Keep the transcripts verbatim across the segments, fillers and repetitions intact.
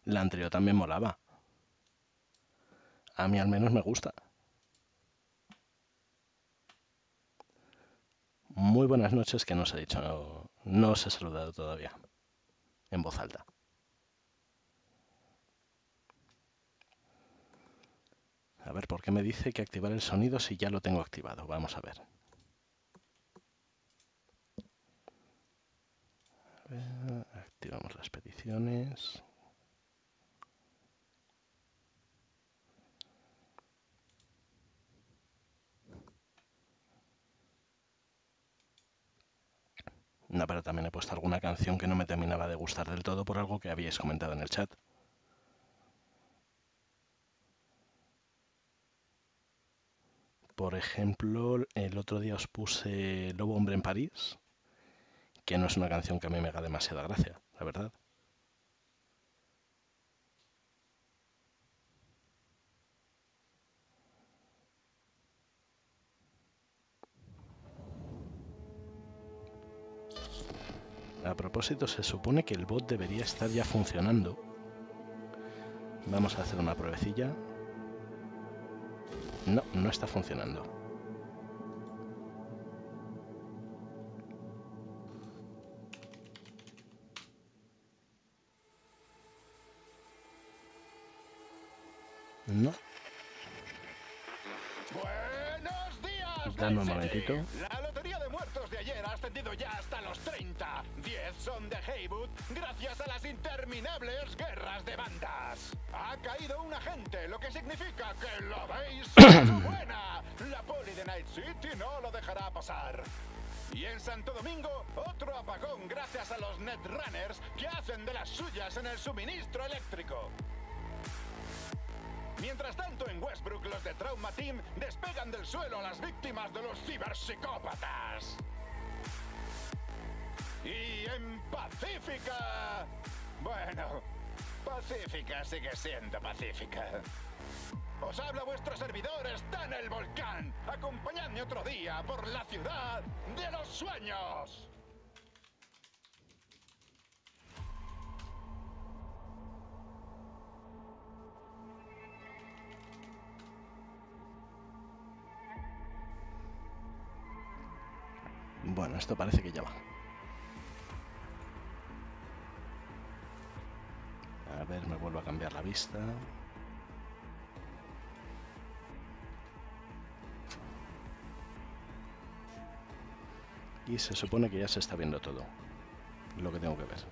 La anterior también molaba. A mí al menos me gusta. Muy buenas noches, que no os he dicho, no, no os he saludado todavía, en voz alta. A ver, ¿por qué me dice que activar el sonido si ya lo tengo activado? Vamos a ver. A ver, activamos las peticiones. No, pero también he puesto alguna canción que no me terminaba de gustar del todo por algo que habíais comentado en el chat. Por ejemplo, el otro día os puse Lobo Hombre en París, que no es una canción que a mí me haga demasiada gracia, la verdad. A propósito, se supone que el bot debería estar ya funcionando. Vamos a hacer una pruebecilla. No, no está funcionando. No. ¡Buenos días! Dame un momentito. La lotería de muertos de ayer ha ascendido ya hasta los treinta. diez son de Haywood gracias a las interminables guerras de bandas. Ha caído un agente, lo que significa que la veis buena. La poli de Night City no lo dejará pasar. Y en Santo Domingo, otro apagón gracias a los Netrunners que hacen de las suyas en el suministro eléctrico. Mientras tanto, en Westbrook, los de Trauma Team despegan del suelo a las víctimas de los ciberpsicópatas. Y en Pacífica... Bueno, Pacífica sigue siendo Pacífica. Os habla vuestro servidor, está en el volcán. Acompañadme otro día por la ciudad de los sueños. Bueno, esto parece que ya va. A ver, me vuelvo a cambiar la vista. Y se supone que ya se está viendo todo lo que tengo que ver.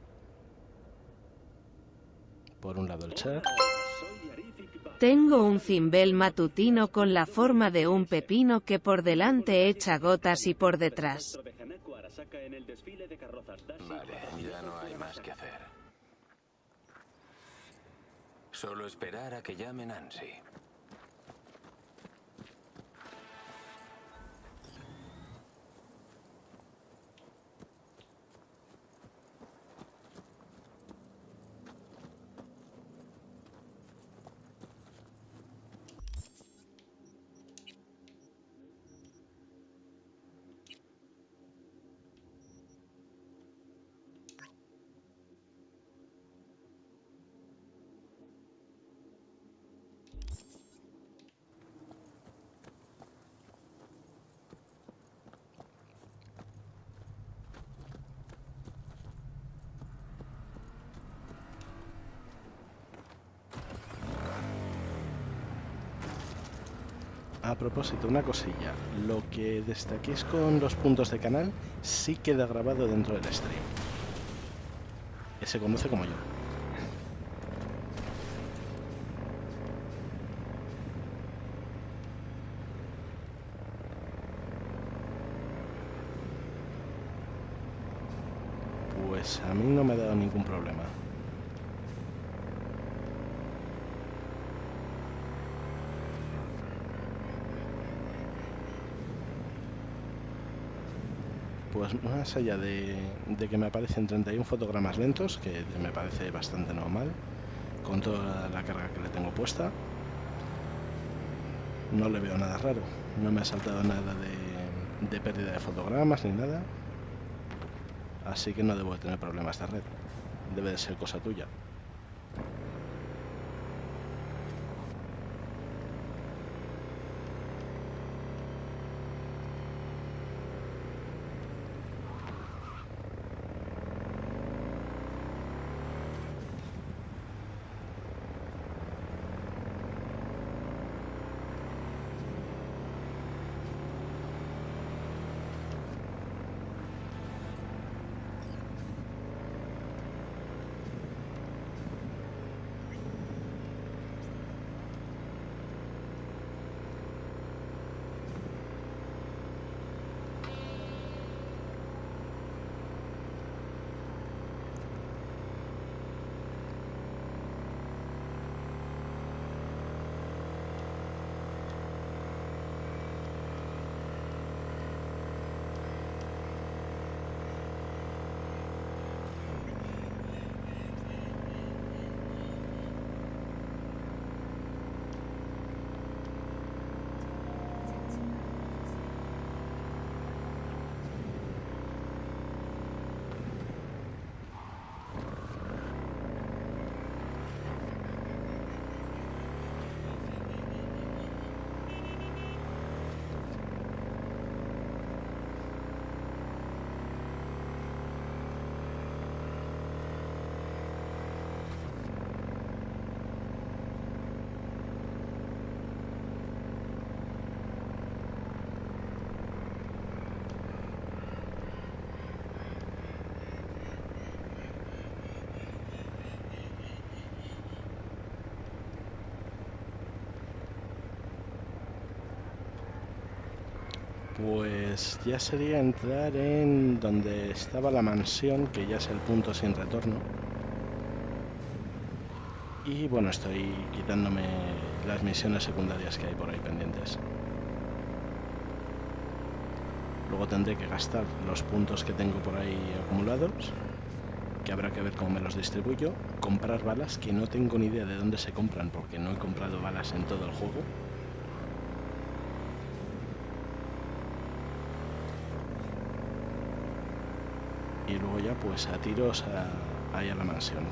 Por un lado el chat. Tengo un cimbel matutino con la forma de un pepino que por delante echa gotas y por detrás. Vale, ya no hay más que hacer. Solo esperar a que llame Nancy. A propósito, una cosilla. Lo que destaquéis con los puntos de canal sí queda grabado dentro del stream. Que se conoce como yo. Pues a mí no me ha dado ningún problema. Pues más allá de, de que me aparecen treinta y uno fotogramas lentos, que me parece bastante normal, con toda la carga que le tengo puesta, no le veo nada raro. No me ha saltado nada de, de pérdida de fotogramas ni nada. Así que no debo de tener problemas de red. Debe de ser cosa tuya. Pues ya sería entrar en donde estaba la mansión, que ya es el punto sin retorno. Y bueno, estoy quitándome las misiones secundarias que hay por ahí pendientes. Luego tendré que gastar los puntos que tengo por ahí acumulados, que habrá que ver cómo me los distribuyo. Comprar balas, que no tengo ni idea de dónde se compran, porque no he comprado balas en todo el juego. Y luego ya pues a tiros a, ahí a la mansión.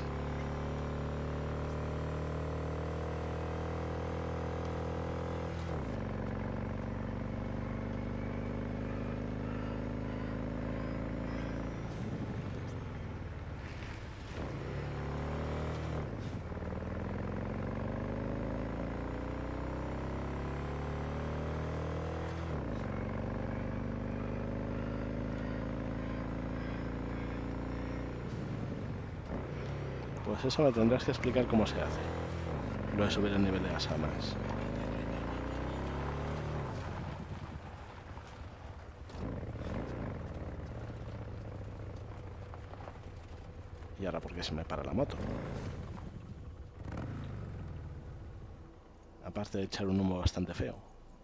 Pues eso me tendrás que explicar cómo se hace. Lo de subir el nivel de las armas. Y ahora, ¿por qué se me para la moto? Aparte de echar un humo bastante feo.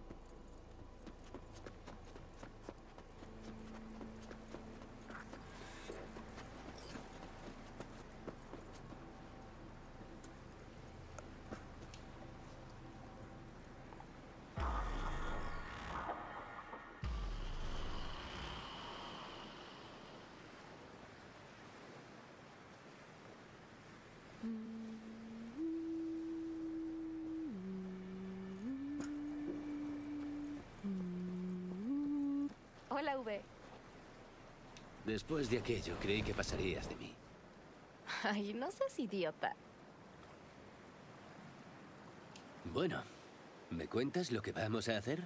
Hola, V. Después de aquello, creí que pasarías de mí. Ay, no seas idiota. Bueno, ¿me cuentas lo que vamos a hacer?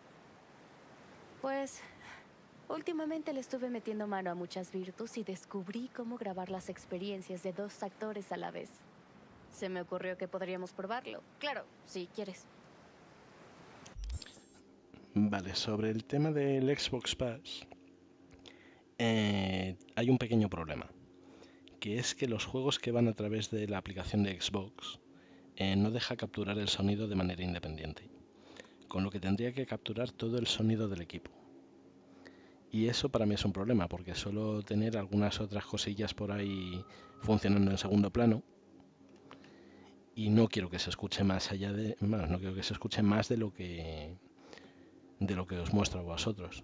Pues, últimamente le estuve metiendo mano a muchas virtus y descubrí cómo grabar las experiencias de dos actores a la vez. Se me ocurrió que podríamos probarlo. Claro, si quieres. Vale, sobre el tema del Xbox Pass, eh, hay un pequeño problema, que es que los juegos que van a través de la aplicación de Xbox eh, no deja capturar el sonido de manera independiente, con lo que tendría que capturar todo el sonido del equipo. Y eso para mí es un problema, porque suelo tener algunas otras cosillas por ahí funcionando en segundo plano, y no quiero que se escuche más allá de, bueno, no quiero que se escuche más de lo que de lo que os muestro a vosotros.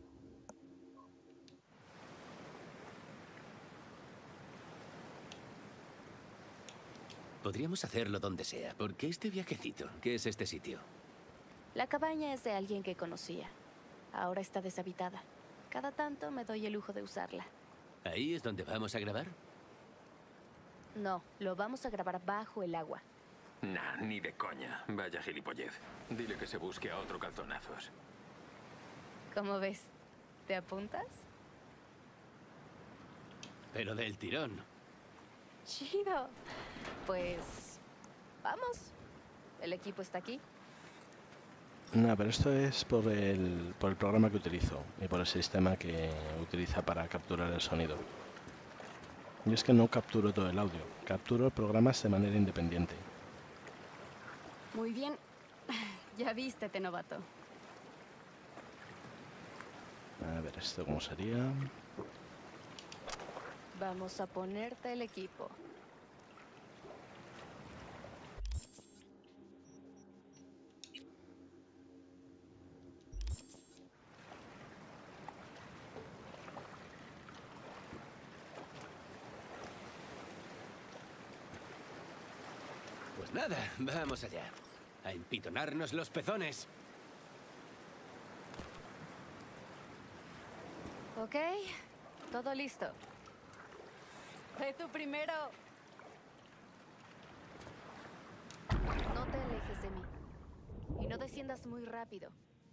Podríamos hacerlo donde sea. ¿Por qué este viajecito? ¿Qué es este sitio? La cabaña es de alguien que conocía. Ahora está deshabitada. Cada tanto me doy el lujo de usarla. ¿Ahí es donde vamos a grabar? No, lo vamos a grabar bajo el agua. Nah, ni de coña. Vaya gilipollez. Dile que se busque a otro calzonazos. ¿Cómo ves? ¿Te apuntas? Pero del tirón. Chido. Pues... vamos. El equipo está aquí. No, pero esto es por el, por el programa que utilizo y por el sistema que utiliza para capturar el sonido. Yo es que no capturo todo el audio, capturo programas de manera independiente. Muy bien. Ya vístete, novato. A ver, ¿esto cómo sería? Vamos a ponerte el equipo. Pues nada, vamos allá. A empitonarnos los pezones. Ok, todo listo. Ve tú primero. No te alejes de mí. Y no desciendas muy rápido.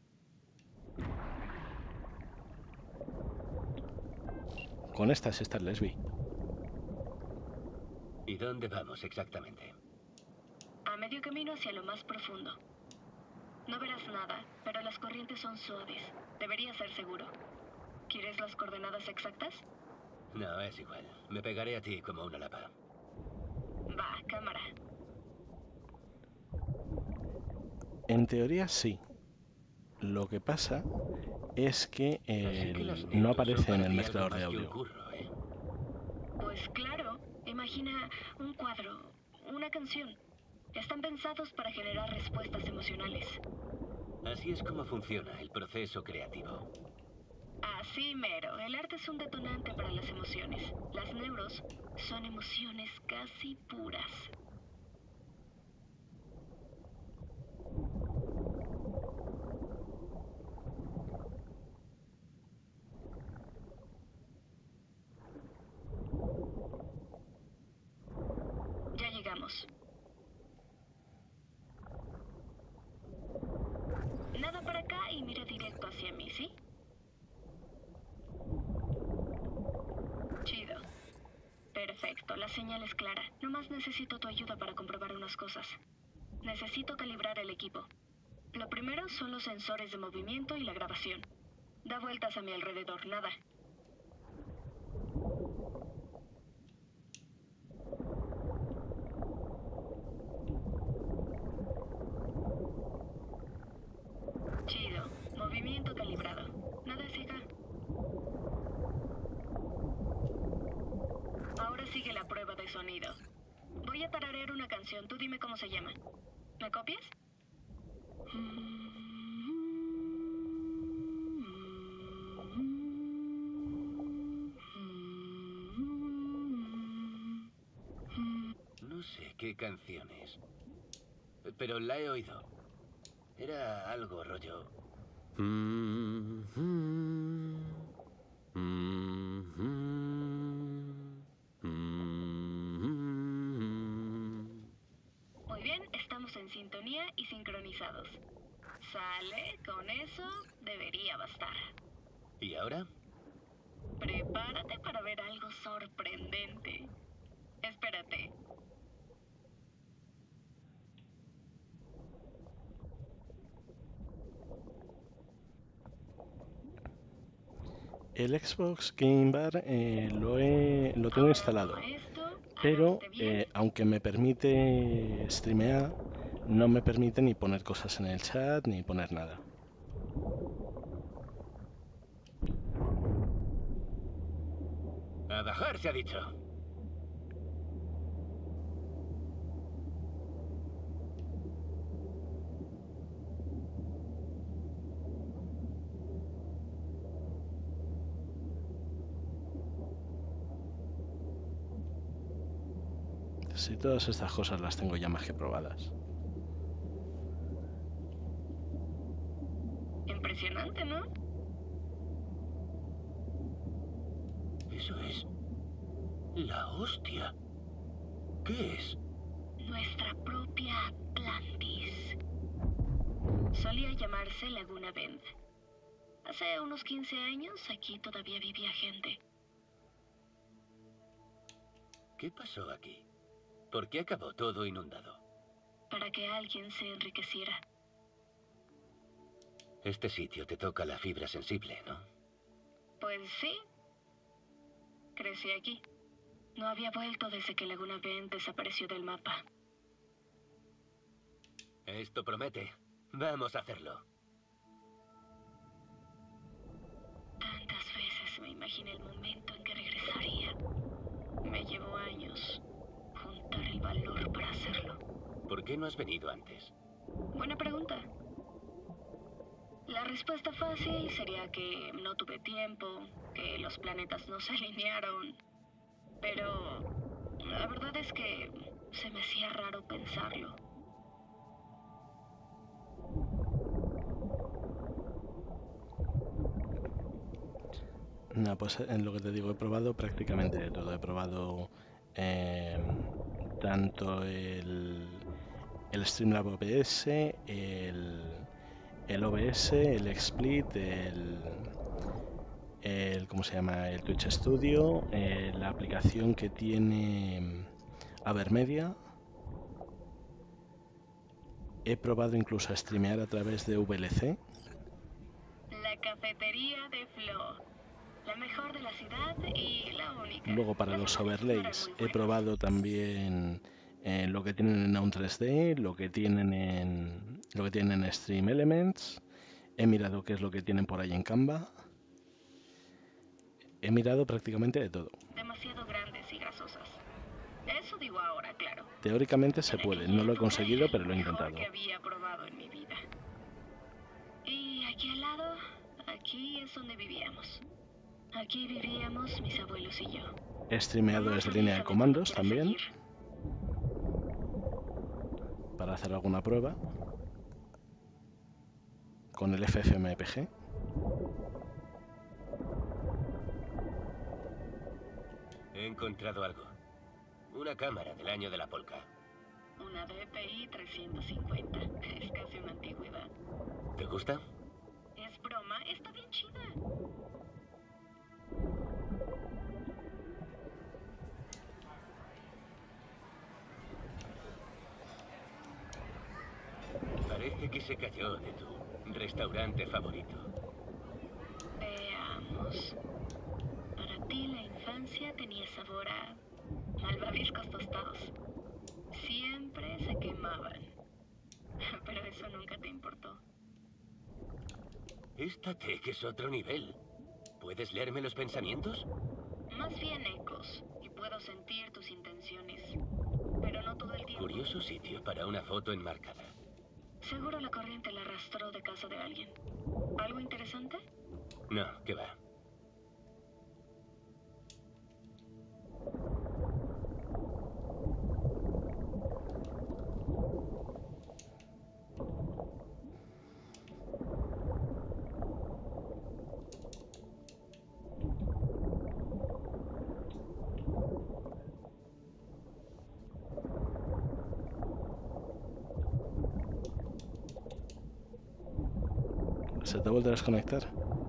Con estas estas lesbi. ¿Y dónde vamos exactamente? A medio camino hacia lo más profundo. No verás nada, pero las corrientes son suaves. Debería ser seguro. ¿Quieres las coordenadas exactas? No, es igual. Me pegaré a ti como una lapa. Va, cámara. En teoría sí. Lo que pasa es que, eh, Así que las no neutros aparece son en para el ti mezclador algo de más que un audio. curro, ¿eh? Pues claro, imagina un cuadro, una canción. Están pensados para generar respuestas emocionales. Así es como funciona el proceso creativo. Así mero, el arte es un detonante para las emociones. Las neuros son emociones casi puras. Ya llegamos. Nada para acá y mira directo hacia mí, ¿sí? Chido. Perfecto, la señal es clara. Nomás necesito tu ayuda para comprobar unas cosas. Necesito calibrar el equipo. Lo primero son los sensores de movimiento y la grabación. Da vueltas a mi alrededor, nada. Chido. Movimiento calibrado. Nada es acá. Ahora sigue la prueba de sonido. Voy a tararear una canción. Tú dime cómo se llama. ¿Me copias? No sé qué canción es, pero la he oído. Era algo rollo. Muy bien, estamos en sintonía y sincronizados. Sale, con eso debería bastar. ¿Y ahora? Prepárate para ver algo sorprendente. Espérate. El Xbox Game Bar eh, lo, he, lo tengo Ahora instalado, toma esto, pero agárrate bien. eh, aunque me permite streamear, no me permite ni poner cosas en el chat ni poner nada. A bajar, se ha dicho. Si todas estas cosas las tengo ya más que probadas. Impresionante, ¿no? Eso es la hostia. ¿Qué es? Nuestra propia Atlantis. Solía llamarse Laguna Bend. Hace unos quince años aquí todavía vivía gente. ¿Qué pasó aquí? ¿Por qué acabó todo inundado? Para que alguien se enriqueciera. Este sitio te toca la fibra sensible, ¿no? Pues sí. Crecí aquí. No había vuelto desde que Laguna Bend desapareció del mapa. Esto promete. Vamos a hacerlo. Tantas veces me imaginé el momento en que regresaría. Me llevó años juntar el valor para hacerlo. ¿Por qué no has venido antes? Buena pregunta. La respuesta fácil sería que no tuve tiempo, que los planetas no se alinearon. Pero la verdad es que se me hacía raro pensarlo. No, pues en lo que te digo, he probado prácticamente de todo. He probado eh, tanto el, el Streamlab O B S, el, el O B S, el XSplit, el, el ¿cómo se llama? El Twitch Studio, eh, la aplicación que tiene Avermedia. He probado incluso a streamear a través de V L C. La cafetería de Flo. La mejor de la ciudad y la única. Luego para Las los imágenes no eran overlays muy he buenas. probado también eh, lo que tienen en Aun tres D, lo que tienen en lo que tienen en Stream Elements. He mirado qué es lo que tienen por ahí en Canva. He mirado prácticamente de todo. Demasiado grandes y grasosas. Eso digo ahora, claro. Teóricamente se En puede, aquella no lo he época conseguido, era pero lo he mejor intentado. que había probado en mi vida. Y aquí al lado, aquí es donde vivíamos. Aquí vivíamos mis abuelos y yo. He streameado Jamás desde línea de avísame cuando comandos quieras también, seguir. para hacer alguna prueba, con el F F M P G. He encontrado algo. Una cámara del año de la polca. Una D P I trescientos cincuenta. Es casi una antigüedad. ¿Te gusta? Es broma, está bien chida. Parece que se cayó de tu restaurante favorito. Veamos. Para ti la infancia tenía sabor a malvaviscos tostados. Siempre se quemaban. Pero eso nunca te importó. Esta tech es otro nivel. ¿Puedes leerme los pensamientos? Más bien ecos. Y puedo sentir tus intenciones. Pero no todo el tiempo. Curioso sitio para una foto enmarcada. Seguro la corriente la arrastró de casa de alguien. ¿Algo interesante? No, ¿qué va? ¿Se te ha vuelto a desconectar?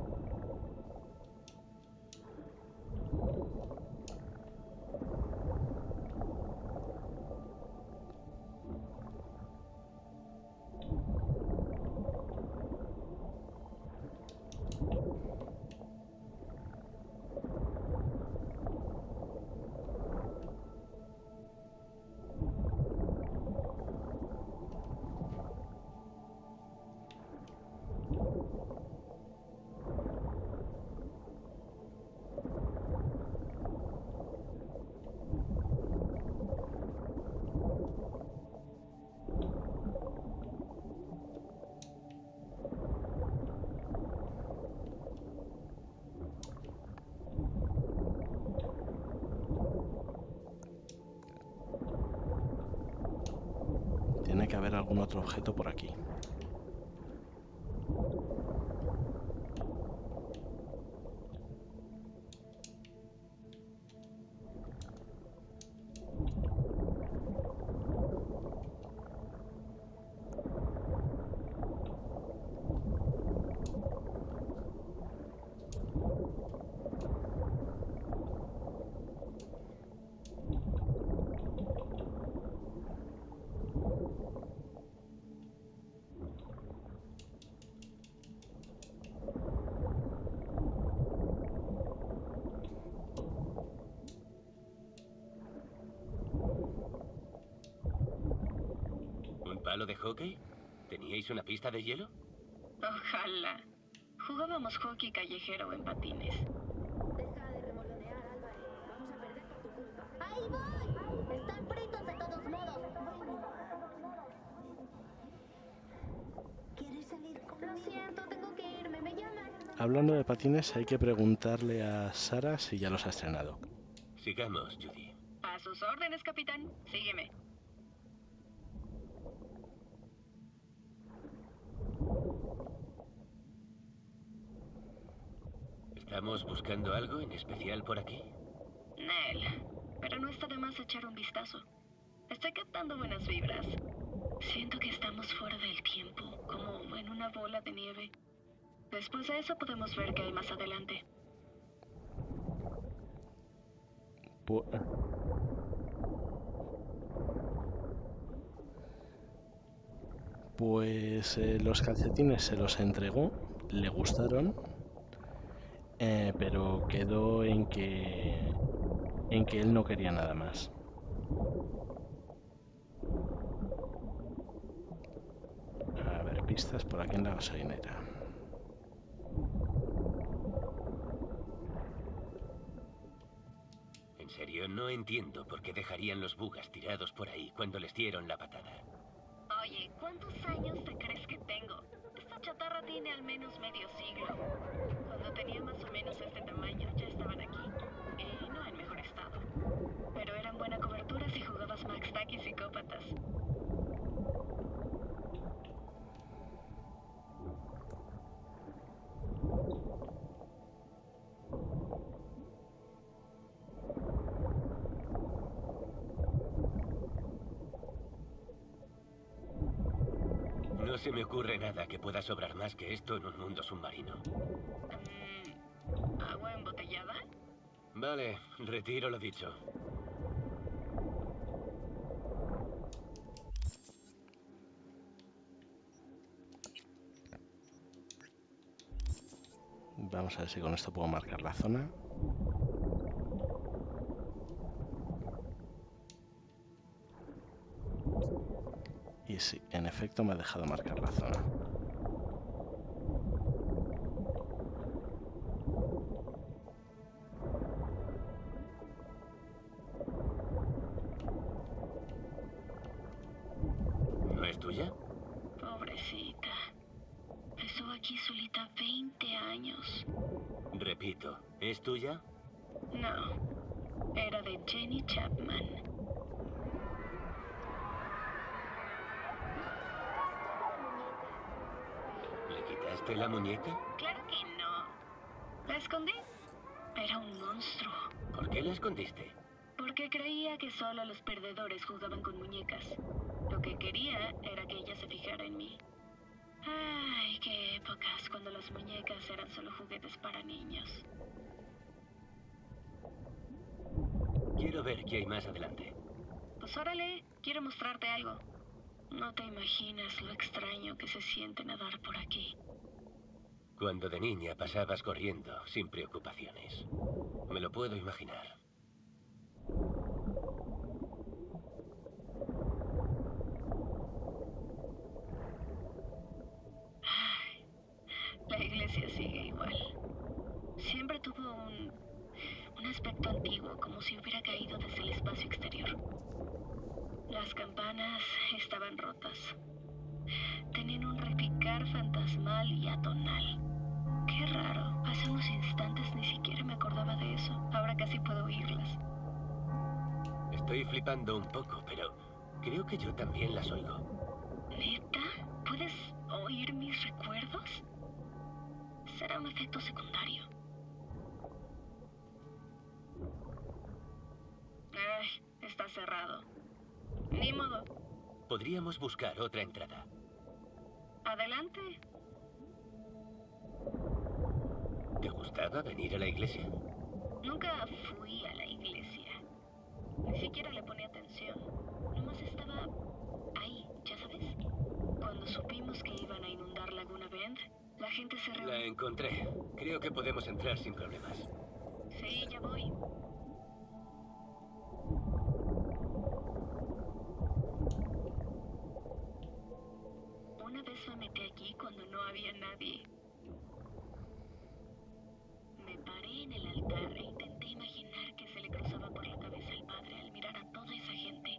Tiene que haber algún otro objeto por aquí. ¿Un palo de hockey? ¿Teníais una pista de hielo? Ojalá. Jugábamos hockey callejero en patines. Deja de remolonear, Álvarez. Vamos a perder por tu culpa. ¡Ahí voy! Están fritos de todos modos. ¿Quieres salir conmigo? Lo siento, tengo que irme. Me llaman. Hablando de patines, hay que preguntarle a Sara si ya los ha estrenado. Sigamos, Judy. A sus órdenes, capitán. Sígueme. ¿Estamos buscando algo en especial por aquí? Nel, pero no está de más echar un vistazo. Estoy captando buenas vibras. Siento que estamos fuera del tiempo, como en una bola de nieve. Después de eso podemos ver qué hay más adelante. Pu- Pues eh, los calcetines se los entregó, le gustaron, eh, pero quedó en que, en que él no quería nada más. A ver, pistas por aquí en la gasolinera. En serio, no entiendo por qué dejarían los bugas tirados por ahí cuando les dieron la patada. Oye, ¿cuántos años te crees que tengo? Esta chatarra tiene al menos medio siglo. Cuando tenía más o menos este tamaño, ya estaban aquí. Y no en mejor estado. Pero eran buena cobertura si jugabas Max Tack y Psicópatas. No se me ocurre nada que pueda sobrar más que esto en un mundo submarino. Mm, ¿agua embotellada? Vale, retiro lo dicho. Vamos a ver si con esto puedo marcar la zona. Y sí, en efecto me ha dejado marcar la zona. ¿No es tuya? Pobrecita. Estuvo aquí solita veinte años. Repito, ¿es tuya? No. Era de Jenny Chapman. ¿Le quitaste la muñeca? Claro que no. La escondí. Era un monstruo. ¿Por qué la escondiste? Porque creía que solo los perdedores jugaban con muñecas. Lo que quería era que ella se fijara en mí. Ay, qué épocas cuando las muñecas eran solo juguetes para niños. Quiero ver qué hay más adelante. Pues órale, quiero mostrarte algo. No te imaginas lo extraño que se siente nadar por aquí. Cuando de niña pasabas corriendo sin preocupaciones. Me lo puedo imaginar. Ay, la iglesia sigue igual. Siempre tuvo un, un aspecto antiguo, como si hubiera caído desde el espacio exterior. Las campanas estaban rotas. Tenían un repicar fantasmal y atonal. Qué raro. Hace unos instantes ni siquiera me acordaba de eso. Ahora casi puedo oírlas. Estoy flipando un poco, pero creo que yo también las oigo. ¿Neta? ¿Puedes oír mis recuerdos? Será un efecto secundario. Ay, está cerrado. Ni modo. Podríamos buscar otra entrada. Adelante. ¿Te gustaba venir a la iglesia? Nunca fui a la iglesia. Ni siquiera le ponía atención. Nomás estaba ahí, ya sabes. Cuando supimos que iban a inundar Laguna Bend, la gente se reunió. La encontré. Creo que podemos entrar sin problemas. Sí, ya voy. Una vez me metí aquí cuando no había nadie. Me paré en el altar e intenté imaginar qué se le cruzaba por la cabeza al padre al mirar a toda esa gente.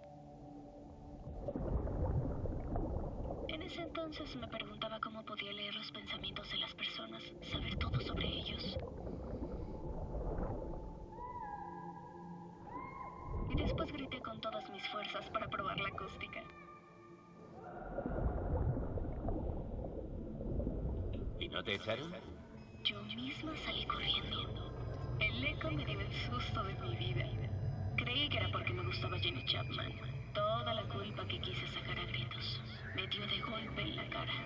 En ese entonces me preguntaba cómo podía leer los pensamientos de las personas, saber todo sobre ellos. Y después grité con todas mis fuerzas para probar la acústica. ¿Y no te echaron? Yo misma salí corriendo. El eco me dio el susto de mi vida. Creí que era porque me gustaba Jenny Chapman. Toda la culpa que quise sacar a gritos me dio de golpe en la cara.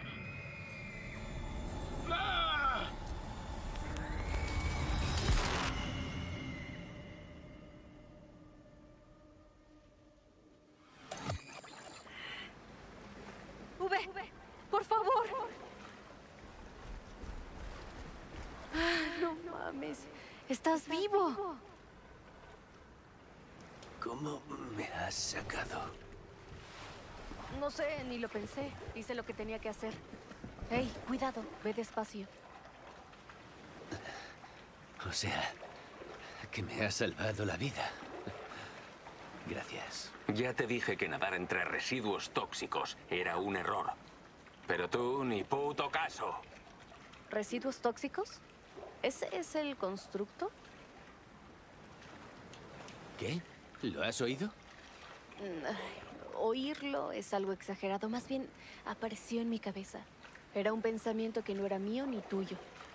¡Ah! V, mames. ¡Estás vivo! ¿Cómo me has sacado? No sé, ni lo pensé. Hice lo que tenía que hacer. Hey, cuidado, ve despacio. O sea, que me has salvado la vida. Gracias. Ya te dije que nadar entre residuos tóxicos era un error. Pero tú ni puto caso. ¿Residuos tóxicos? ¿Ese es el constructo? ¿Qué? ¿Lo has oído? Ay, oírlo es algo exagerado. Más bien, apareció en mi cabeza. Era un pensamiento que no era mío ni tuyo.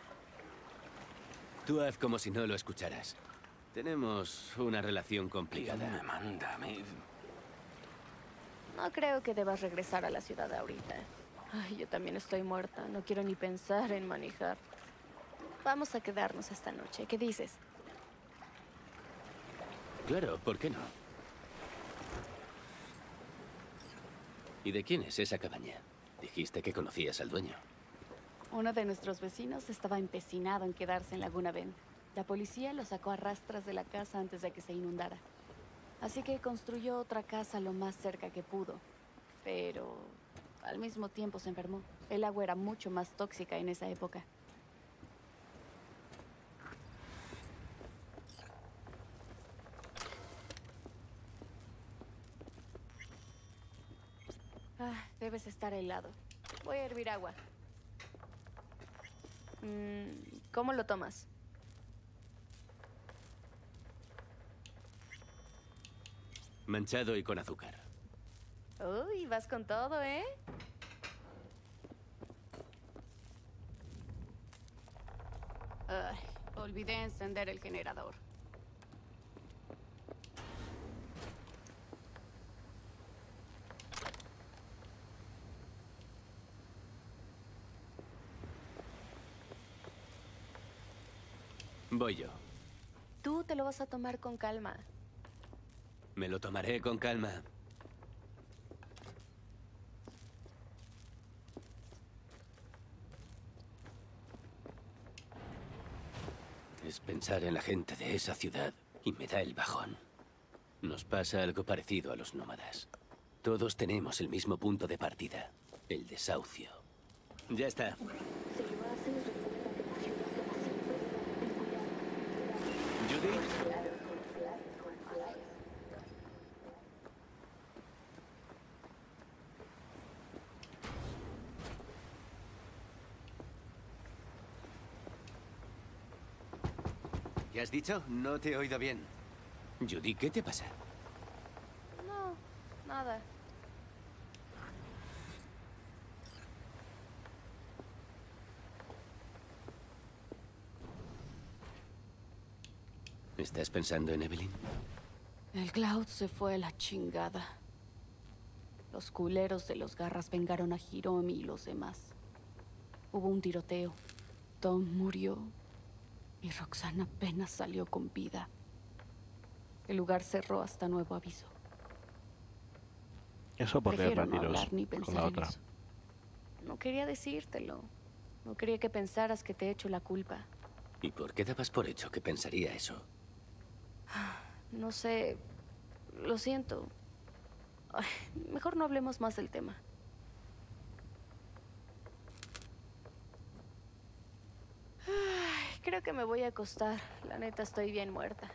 Tú haz como si no lo escucharas. Tenemos una relación complicada. Me manda a mí. No creo que debas regresar a la ciudad ahorita. Ay, yo también estoy muerta. No quiero ni pensar en manejar. Vamos a quedarnos esta noche. ¿Qué dices? Claro, ¿por qué no? ¿Y de quién es esa cabaña? Dijiste que conocías al dueño. Uno de nuestros vecinos estaba empecinado en quedarse en Laguna Bend. La policía lo sacó a rastras de la casa antes de que se inundara. Así que construyó otra casa lo más cerca que pudo. Pero al mismo tiempo se enfermó. El agua era mucho más tóxica en esa época. Ah, debes estar helado. Voy a hervir agua. Mm, ¿cómo lo tomas? Manchado y con azúcar. Uy, vas con todo, ¿eh? Ay, olvidé encender el generador. Voy yo. Tú te lo vas a tomar con calma. Me lo tomaré con calma. Es pensar en la gente de esa ciudad y me da el bajón. Nos pasa algo parecido a los nómadas. Todos tenemos el mismo punto de partida, el desahucio. Ya está. ¿Judy? ¿Qué has dicho? No te he oído bien. Judy, ¿qué te pasa? No, nada. ¿Estás pensando en Evelyn? El Cloud se fue a la chingada. Los culeros de los garras vengaron a Hiromi y los demás. Hubo un tiroteo. Tom murió. Y Roxanne apenas salió con vida. El lugar cerró hasta nuevo aviso. Eso porque Prefiero no vampiros hablar ni con pensar la en otra. eso. No quería decírtelo. No quería que pensaras que te he hecho la culpa. ¿Y por qué dabas por hecho que pensaría eso? No sé. Lo siento. Ay, mejor no hablemos más del tema. Ay, creo que me voy a acostar. La neta, estoy bien muerta.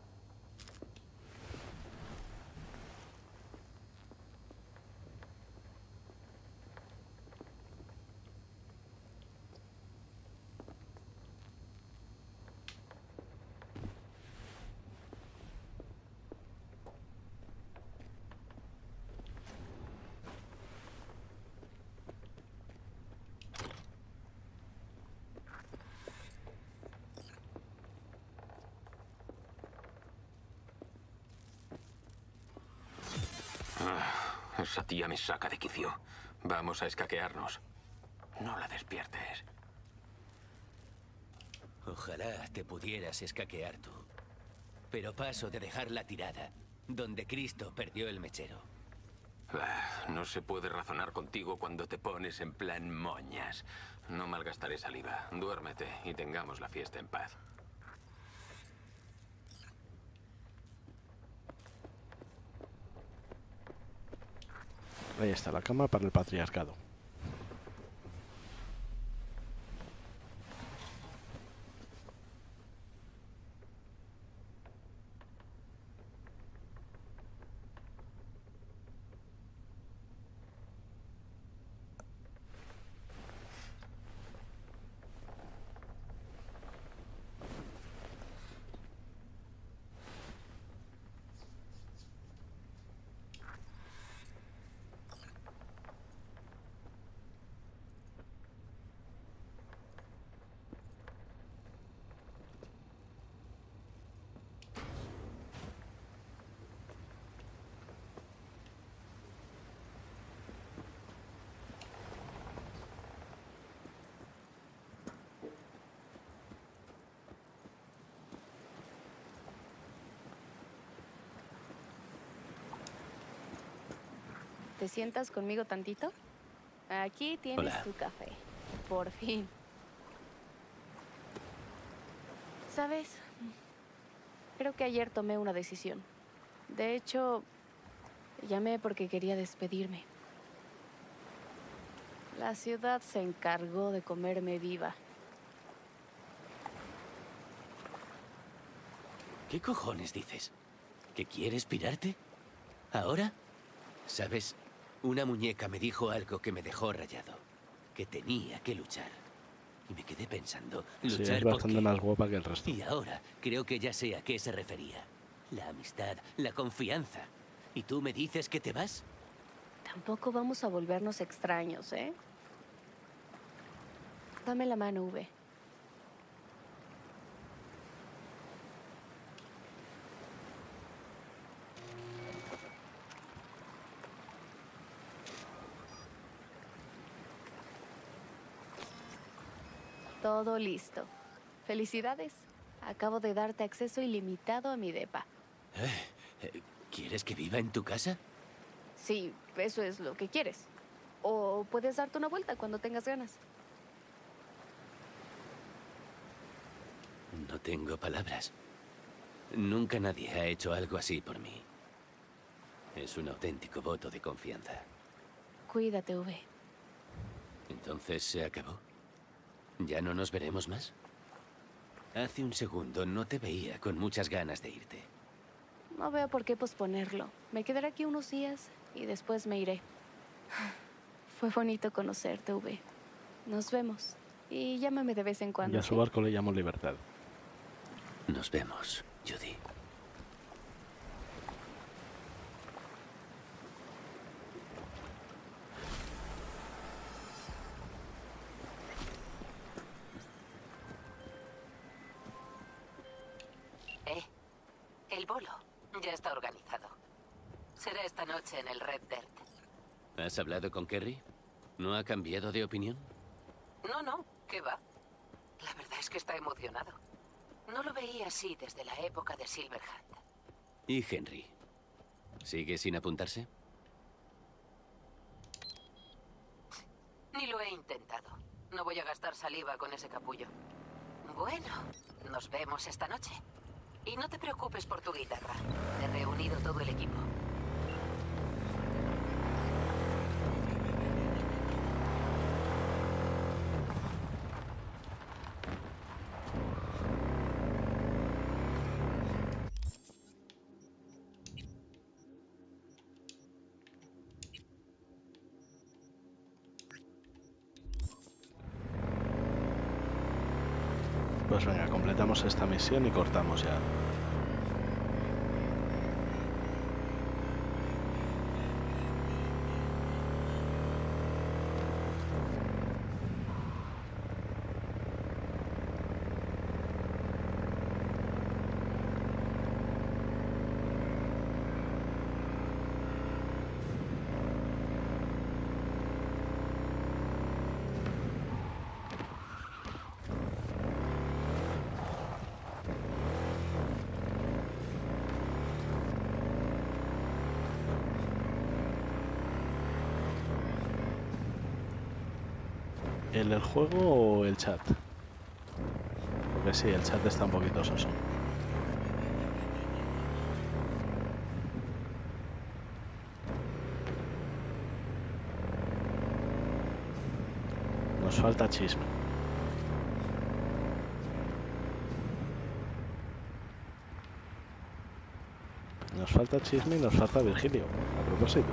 Esa tía me saca de quicio. Vamos a escaquearnos. No la despiertes. Ojalá te pudieras escaquear tú. Pero paso de dejarla tirada, donde Cristo perdió el mechero. Ah, no se puede razonar contigo cuando te pones en plan moñas. No malgastaré saliva. Duérmete y tengamos la fiesta en paz. Ahí está la cama para el patriarcado. ¿Te sientas conmigo tantito? Aquí tienes Hola. tu café. Por fin. ¿Sabes? Creo que ayer tomé una decisión. De hecho, llamé porque quería despedirme. La ciudad se encargó de comerme viva. ¿Qué cojones dices? ¿Que quieres pirarte? ¿Ahora? ¿Sabes? Una muñeca me dijo algo que me dejó rayado. Que tenía que luchar. Y me quedé pensando, Sí, ¿luchar es por bastante qué? más guapa que el resto. Y ahora creo que ya sé a qué se refería. La amistad, la confianza. ¿Y tú me dices que te vas? Tampoco vamos a volvernos extraños, ¿eh? Dame la mano, V. Todo listo. Felicidades. Acabo de darte acceso ilimitado a mi depa. Eh, ¿Quieres que viva en tu casa? Sí, eso es lo que quieres. O puedes darte una vuelta cuando tengas ganas. No tengo palabras. Nunca nadie ha hecho algo así por mí. Es un auténtico voto de confianza. Cuídate, V. ¿Entonces se acabó? ¿Ya no nos veremos más? Hace un segundo no te veía con muchas ganas de irte. No veo por qué posponerlo. Me quedaré aquí unos días y después me iré. Fue bonito conocerte, V. Nos vemos. Y llámame de vez en Y cuando. a su ¿sí? barco le llamo Libertad. Nos vemos, Judy. Eh, el bolo ya está organizado. Será esta noche en el Red Dirt. ¿Has hablado con Kerry? ¿No ha cambiado de opinión? No, no, ¿qué va? La verdad es que está emocionado. No lo veía así desde la época de Silverhand. ¿Y Henry? ¿Sigue sin apuntarse? Ni lo he intentado. No voy a gastar saliva con ese capullo. Bueno, nos vemos esta noche. Y no te preocupes por tu guitarra. He reunido todo el equipo. Pues venga, completamos esta misión y cortamos ya. ¿El, el juego o el chat? Porque sí, el chat está un poquito soso. Nos falta chisme. Nos falta chisme y nos falta Virgilio, a propósito.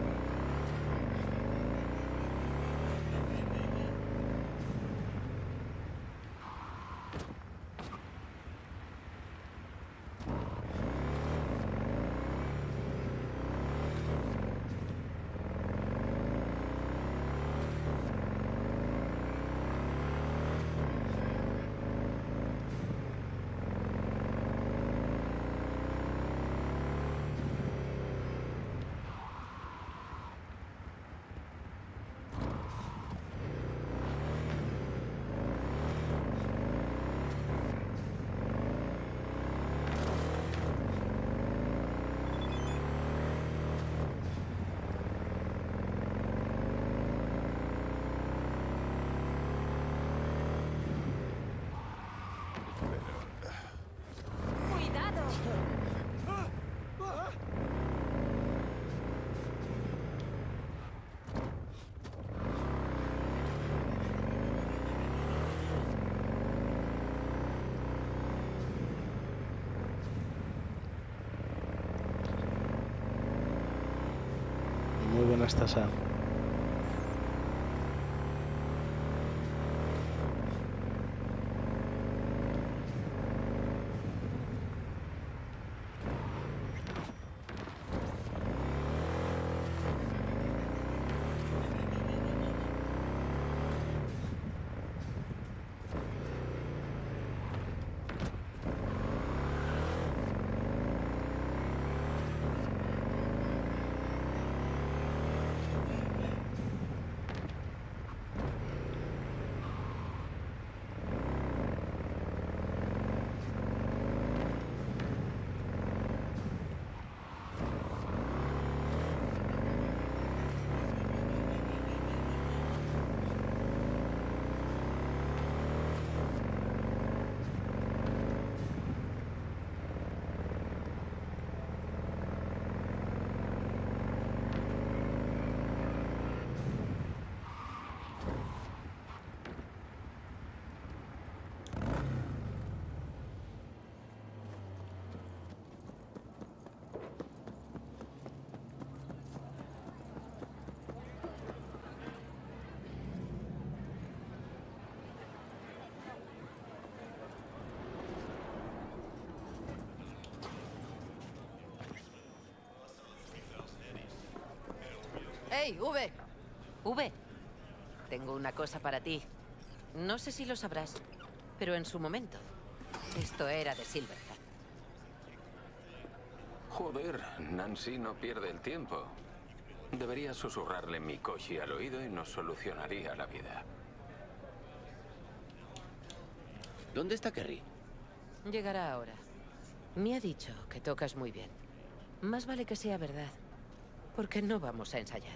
Muy buena esta Sam. ¡Hey, V! V, tengo una cosa para ti. No sé si lo sabrás, pero en su momento, esto era de Silverhand. Joder, Nancy no pierde el tiempo. Debería susurrarle Mikoshi al oído y nos solucionaría la vida. ¿Dónde está Kerry? Llegará ahora. Me ha dicho que tocas muy bien. Más vale que sea verdad, porque no vamos a ensayar.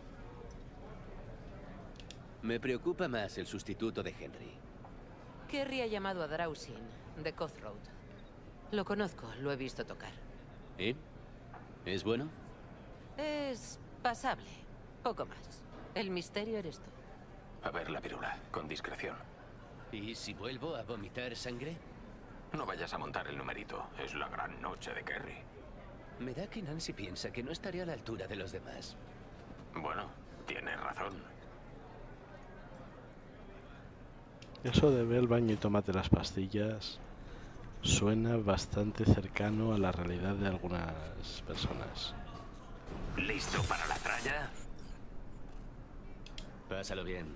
Me preocupa más el sustituto de Henry. Kerry ha llamado a Drausin, de Cutthroat. Lo conozco, lo he visto tocar. ¿Y? ¿Es bueno? Es pasable, poco más. El misterio eres tú. A ver la pirula, con discreción. ¿Y si vuelvo a vomitar sangre? No vayas a montar el numerito, es la gran noche de Kerry. Me da que Nancy piensa que no estaré a la altura de los demás. Bueno, tienes razón. Eso de ve al baño y tómate las pastillas suena bastante cercano a la realidad de algunas personas. ¿Listo para la tralla? Pásalo bien.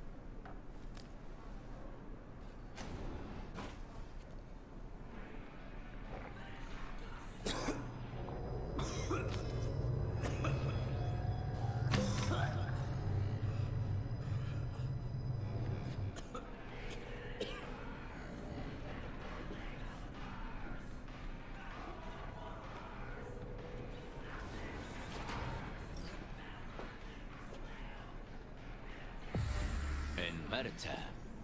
En marcha.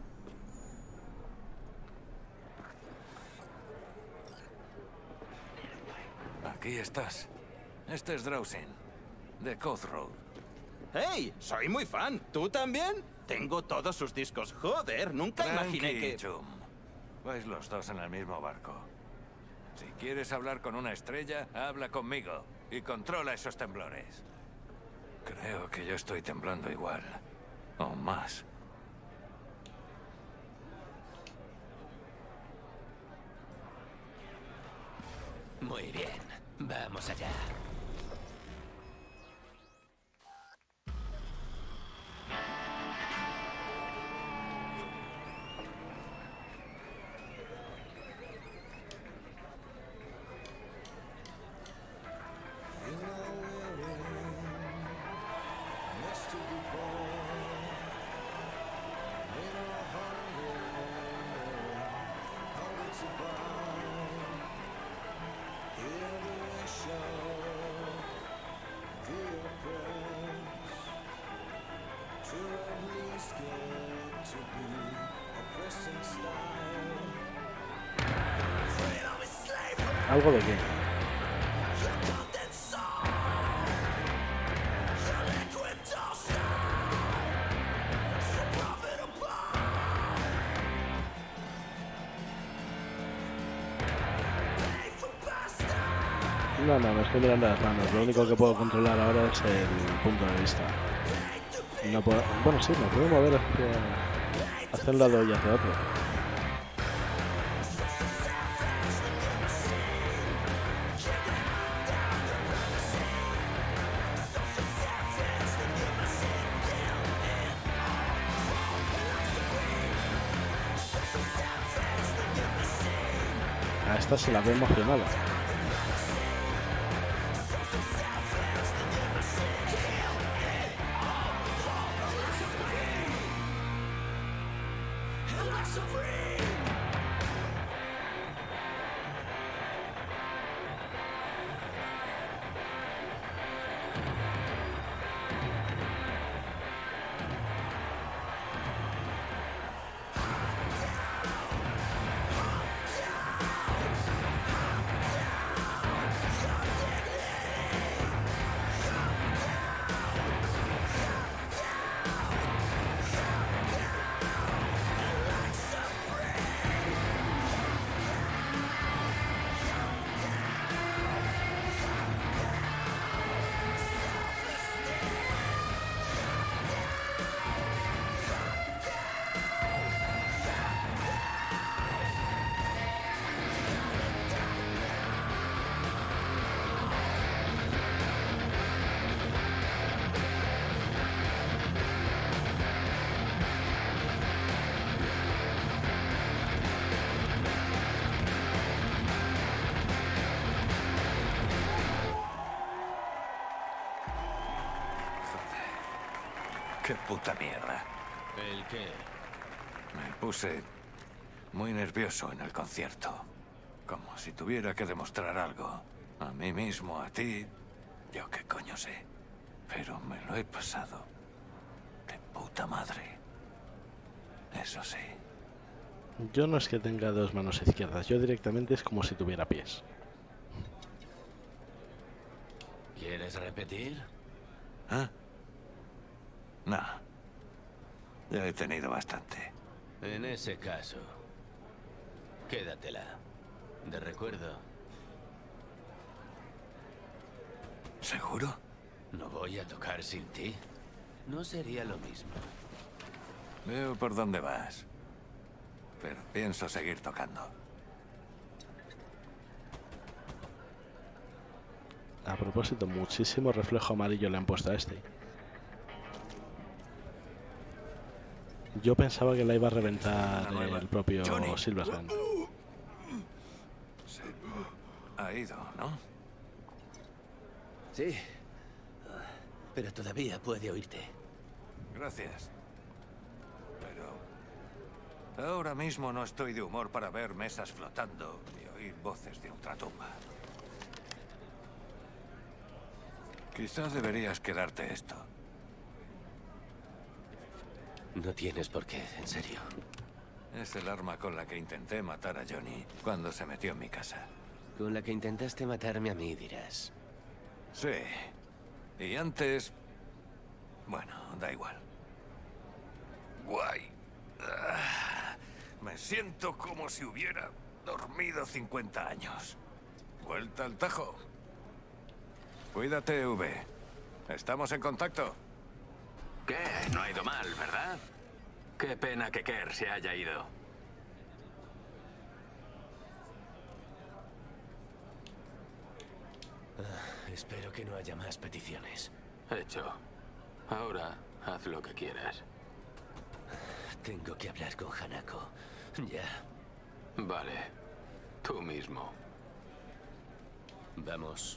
Aquí estás. Este es Drausin, de Cutthroat. ¡Hey! Soy muy fan. ¿Tú también? Tengo todos sus discos. Joder, nunca imaginé que... Chum. Vais los dos en el mismo barco. Si quieres hablar con una estrella, habla conmigo. Y controla esos temblores. Creo que yo estoy temblando igual. O más. Muy bien. Vamos allá. ¿Algo de qué? No, no, me estoy mirando las manos. Lo único que puedo controlar ahora es el punto de vista. No puedo... Bueno, sí, me puedo mover hacia, hacia un lado y hacia otro. A esta se la ve emocionada. ¡Qué puta mierda! ¿El qué? Me puse muy nervioso en el concierto. Como si tuviera que demostrar algo. A mí mismo, a ti. Yo qué coño sé. Pero me lo he pasado. ¡De puta madre! Eso sí. Yo no es que tenga dos manos izquierdas. Yo directamente es como si tuviera pies. ¿Quieres repetir? ¿Ah? No. Ya he tenido bastante. En ese caso, quédatela. De recuerdo. ¿Seguro? No voy a tocar sin ti. No sería lo mismo. Veo por dónde vas. Pero pienso seguir tocando. A propósito, muchísimo reflejo amarillo le han puesto a este. Yo pensaba que la iba a reventar el propio Silverhand. Se ha ido, ¿no? Sí. Pero todavía puede oírte. Gracias. Pero ahora mismo no estoy de humor para ver mesas flotando y oír voces de ultratumba. Quizás deberías quedarte esto. No tienes por qué, en serio. Es el arma con la que intenté matar a Johnny cuando se metió en mi casa. Con la que intentaste matarme a mí, dirás. Sí. Y antes... Bueno, da igual. guay. Ah, me siento como si hubiera dormido cincuenta años. Vuelta al tajo. Cuídate, V. Estamos en contacto. ¿Qué? No ha ido mal, ¿verdad? Qué pena que Kerr se haya ido. Ah, espero que no haya más peticiones. Hecho. Ahora, haz lo que quieras. Tengo que hablar con Hanako. Ya. Vale. Tú mismo. Vamos.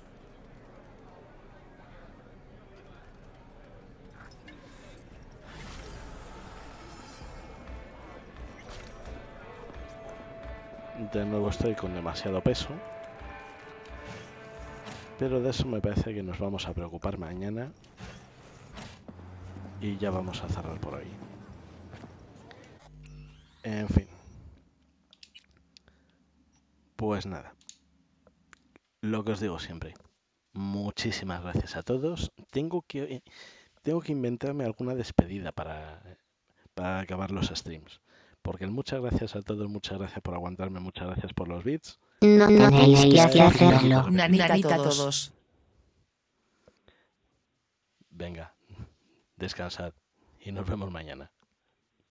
De nuevo estoy con demasiado peso. Pero de eso me parece que nos vamos a preocupar mañana. Y ya vamos a cerrar por hoy. En fin. Pues nada. Lo que os digo siempre. Muchísimas gracias a todos. Tengo que, tengo que inventarme alguna despedida para, para acabar los streams. Porque muchas gracias a todos, muchas gracias por aguantarme, muchas gracias por los bits. No tenéis que hacerlo. Nanita a todos. Venga, descansad y nos vemos mañana.